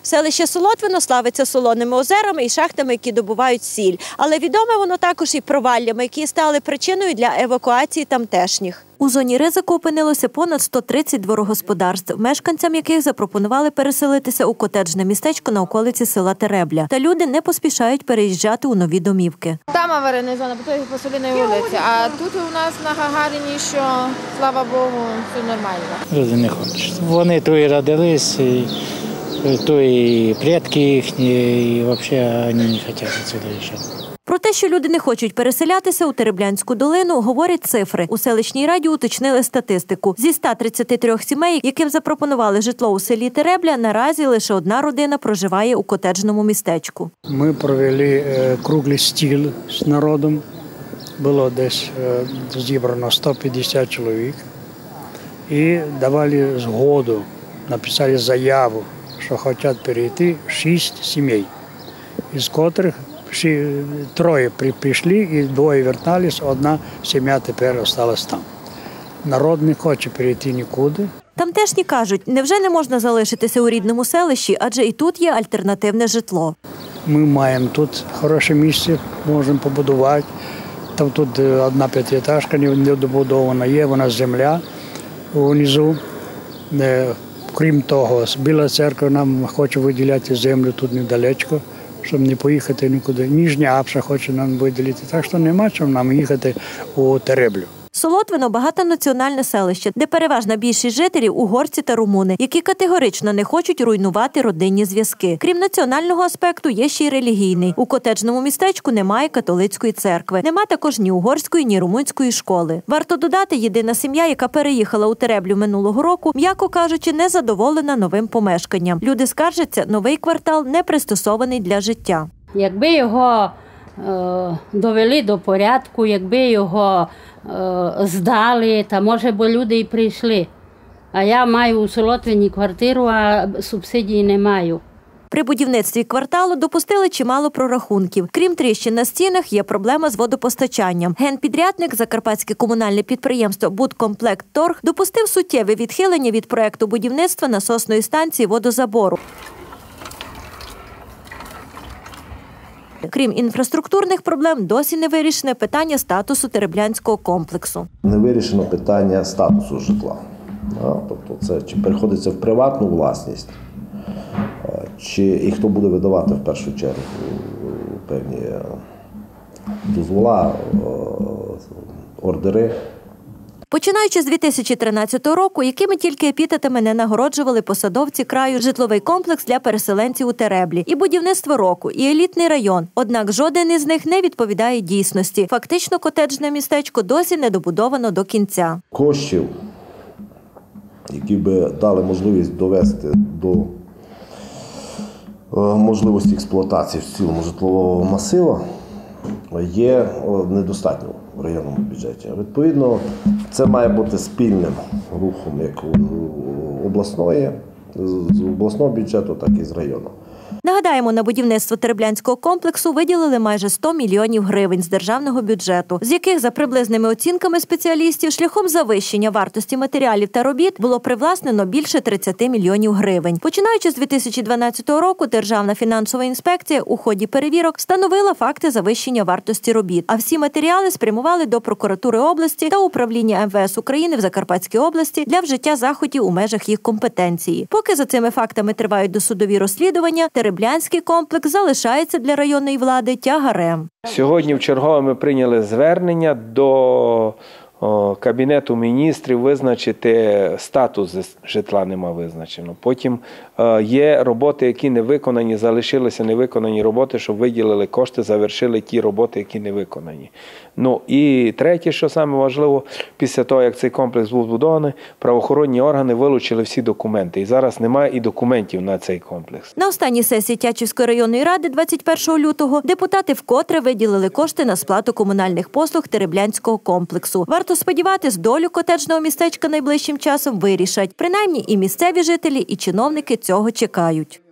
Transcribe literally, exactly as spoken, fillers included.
Селище Солотвино славиться солоними озерами і шахтами, які добувають сіль. Але відоме воно також і проваллями, які стали причиною для евакуації тамтешніх. У зоні ризику опинилося понад сто тридцять дворогосподарств, мешканцям яких запропонували переселитися у котеджне містечко на околиці села Теребля. Та люди не поспішають переїжджати у нові домівки. Там аварійна зона, по той по Соліної вулиці, а тут у нас на Гагаріні, що, слава Богу, все нормально. Люди не хочуть. Вони то і родились, і, то і предки їхні, і взагалі вони не хочуть відсюди їжджати. Про те, що люди не хочуть переселятися у Тереблянську долину, говорять цифри. У селищній раді уточнили статистику. Зі ста тридцяти трьох сімей, яким запропонували житло у селі Теребля, наразі лише одна родина проживає у котеджному містечку. Ми провели круглий стіл з народом. Було десь зібрано сто п'ятдесят чоловік. І давали згоду, написали заяву, що хочуть перейти шість сімей, із котрих троє прийшли і двоє вертались, одна сім'я тепер залишилась там. Народ не хоче перейти нікуди. Тамтешні кажуть, невже не можна залишитися у рідному селищі, адже і тут є альтернативне житло. Ми маємо тут хороше місце, можемо побудувати. Там тут одна п'ятиэтажка недобудована є, вона земля внизу. Крім того, Біла церква нам хоче виділяти землю тут недалечко, щоб не поїхати нікуди. Ніжня Апша хоче нам виділити, так що нема чим нам їхати у Тереблю. Солотвино – багатонаціональне селище, де переважна більшість жителів – угорці та румуни, які категорично не хочуть руйнувати родинні зв'язки. Крім національного аспекту, є ще й релігійний. У котеджному містечку немає католицької церкви. Нема також ні угорської, ні румунської школи. Варто додати, єдина сім'я, яка переїхала у Тереблю минулого року, м'яко кажучи, не задоволена новим помешканням. Люди скаржаться, новий квартал не пристосований для життя. Якби його е, довели до порядку, якби його здали, та може б люди і прийшли. А я маю у Солотвині квартиру, а субсидії не маю. При будівництві кварталу допустили чимало прорахунків. Крім тріщин на стінах, є проблема з водопостачанням. Генпідрядник, закарпатське комунальне підприємство «Будкомплектторг», допустив суттєве відхилення від проекту будівництва насосної станції водозабору. Крім інфраструктурних проблем, досі не вирішене питання статусу Тереблянського комплексу. Не вирішено питання статусу житла. Тобто це чи переходиться в приватну власність, чи і хто буде видавати в першу чергу певні дозвола, ордери. Починаючи з дві тисячі тринадцятого року, якими тільки епітетами не нагороджували посадовці краю житловий комплекс для переселенців у Тереблі, і будівництво року, і елітний район. Однак жоден із них не відповідає дійсності. Фактично котеджне містечко досі не добудовано до кінця. Коштів, які би дали можливість довести до можливості експлуатації в цілому житлового масиву, є недостатньо в районному бюджеті. Відповідно, це має бути спільним рухом як обласної, з обласного бюджету, так і з району. Нагадаємо, на будівництво Тереблянського комплексу виділили майже сто мільйонів гривень з державного бюджету, з яких, за приблизними оцінками спеціалістів, шляхом завищення вартості матеріалів та робіт було привласнено більше тридцяти мільйонів гривень. Починаючи з дві тисячі дванадцятого року, Державна фінансова інспекція у ході перевірок встановила факти завищення вартості робіт, а всі матеріали спрямували до прокуратури області та управління ем ве ес України в Закарпатській області для вжиття заходів у межах їх компетенції. Поки за цими фактами тривають досудові розслідування, Тереблянський комплекс залишається для районної влади тягарем. Сьогодні вчергове ми прийняли звернення до Кабінету міністрів визначити статус житла нема визначено. Потім є роботи, які не виконані, залишилися невиконані роботи, щоб виділили кошти, завершили ті роботи, які не виконані. Ну і третє, що саме важливо, після того, як цей комплекс був збудований, правоохоронні органи вилучили всі документи. І зараз немає і документів на цей комплекс. На останній сесії Тячівської районної ради двадцять першого лютого депутати вкотре виділили кошти на сплату комунальних послуг Тереблянського комплексу. Варто сподіватись, долю котеджного містечка найближчим часом вирішать. Принаймні і місцеві жителі, і чиновники цього чекають.